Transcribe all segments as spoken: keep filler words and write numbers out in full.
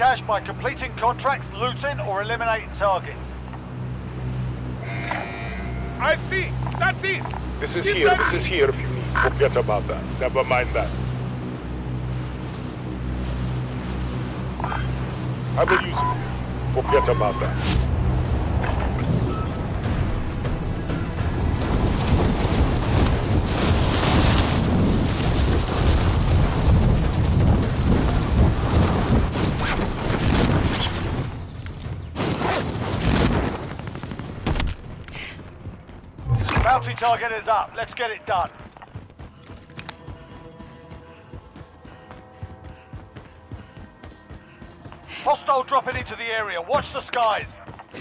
cash by completing contracts, looting, or eliminating targets. I see! Not this! This is here, this is here if you need. Forget about that. Never mind that. I will use it. Forget about that. Bounty target is up. Let's get it done. Hostile dropping into the area. Watch the skies.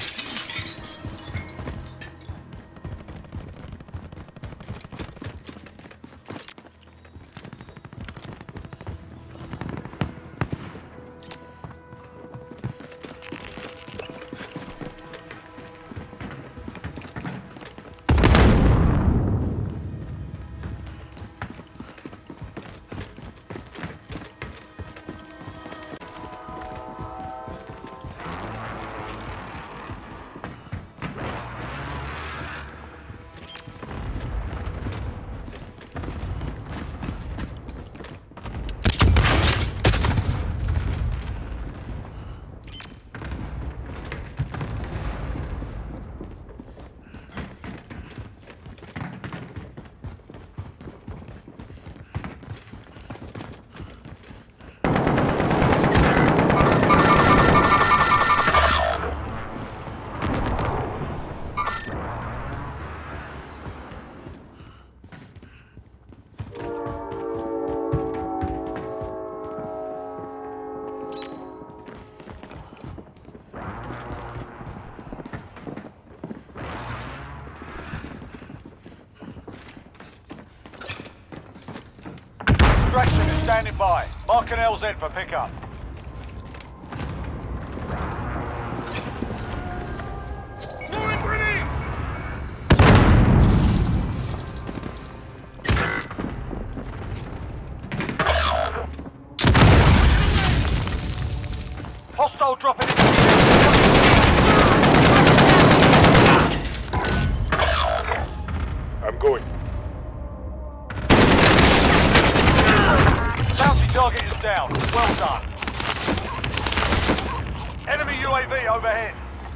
Extraction is standing by. Mark an L Z for pickup. Throwing grenade! Hostile dropping into I'm going. Target is down. Well done. Enemy U A V overhead.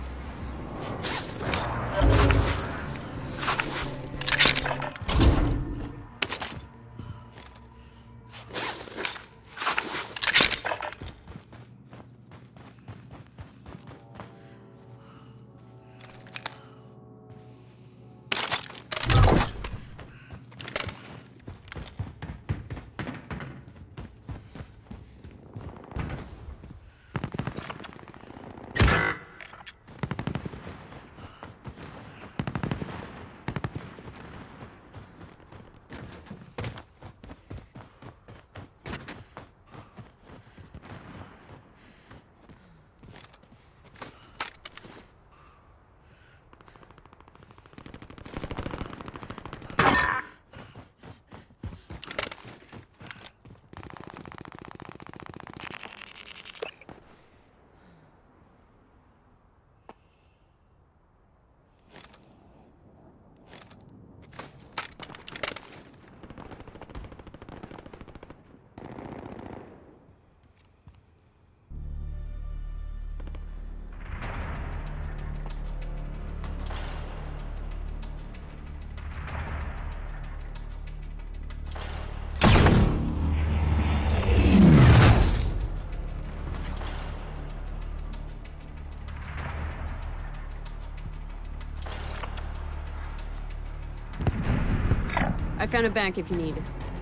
I found a bank if you need.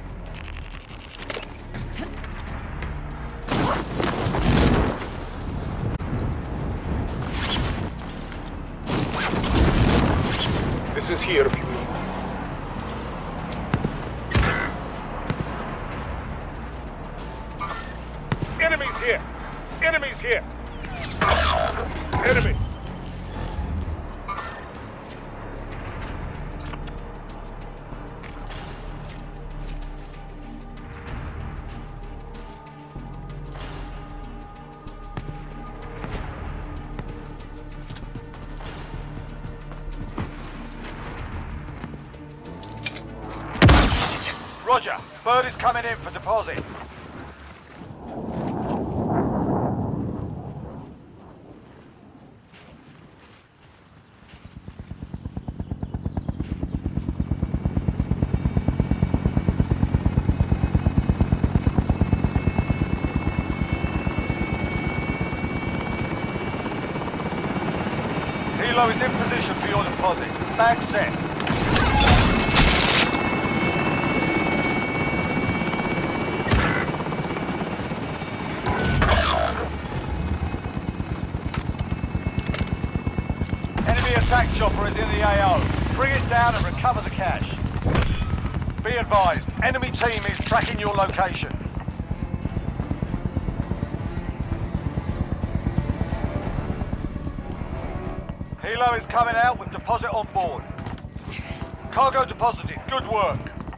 This is here if you need. Enemies here! Enemies here! Enemy! Roger. Bird is coming in for deposit. Helo is in position for your deposit. Bag set. Enemy attack chopper is in the A O. Bring it down and recover the cash. Be advised, enemy team is tracking your location. Helo is coming out with deposit on board. Cargo deposited. Good work.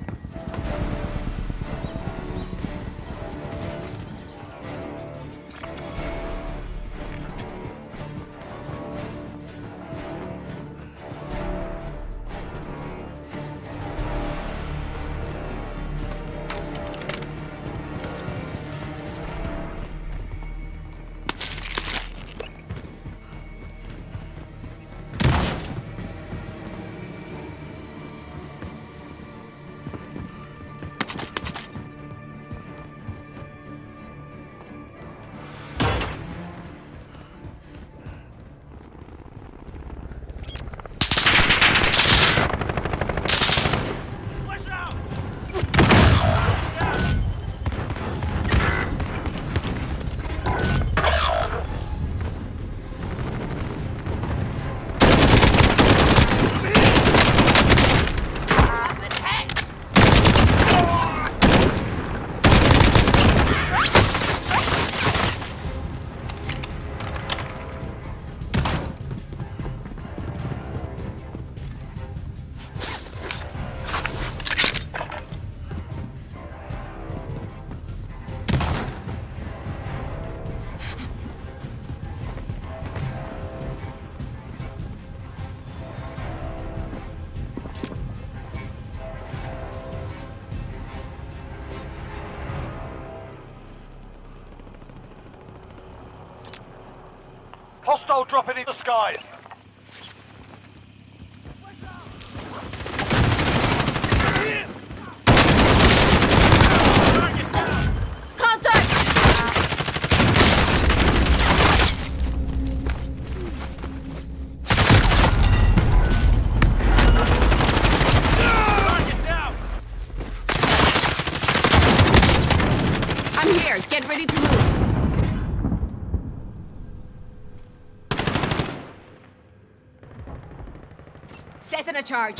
Hostile dropping in the skies. Contact! I'm here. Get ready to move. Setting a charge.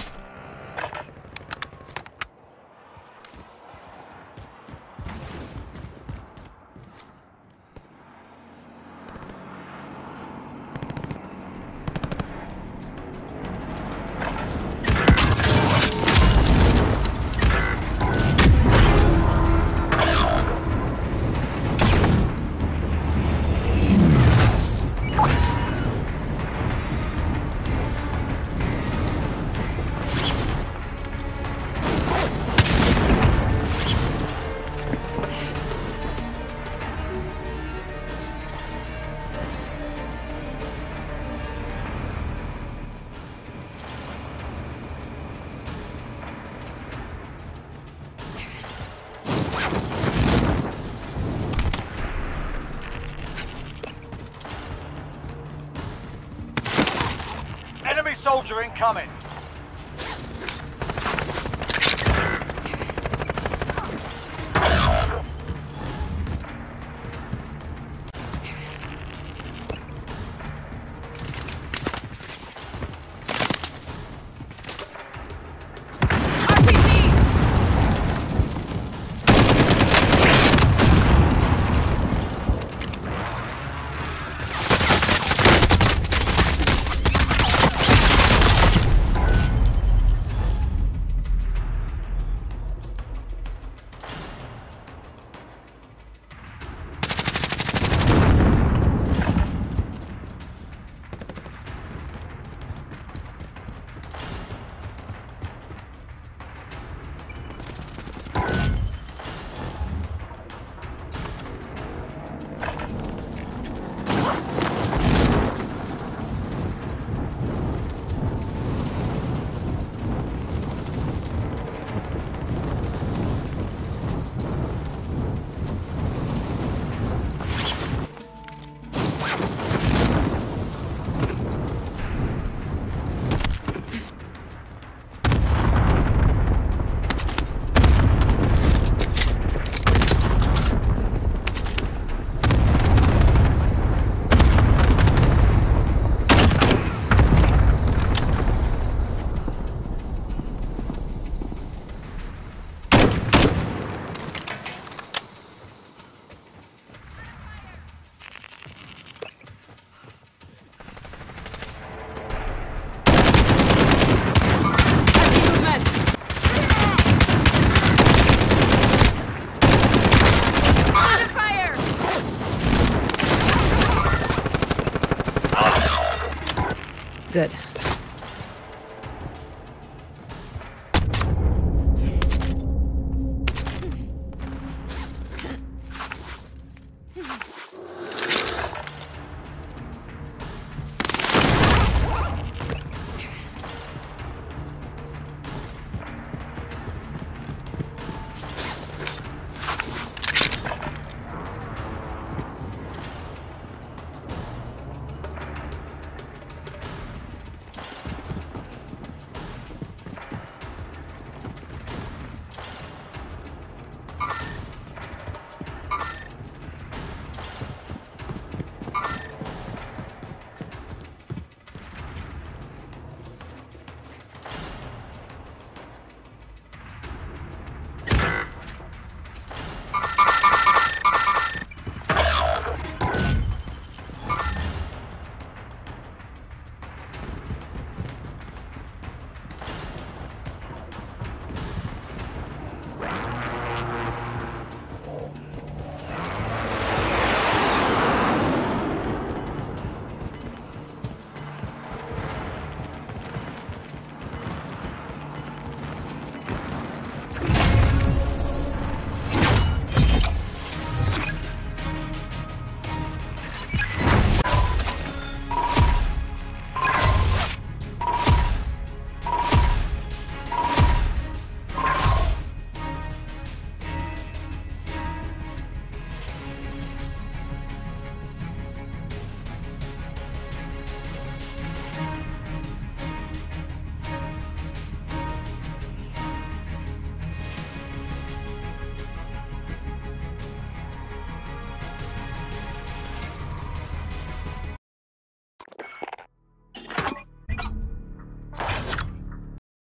Enemy soldier incoming.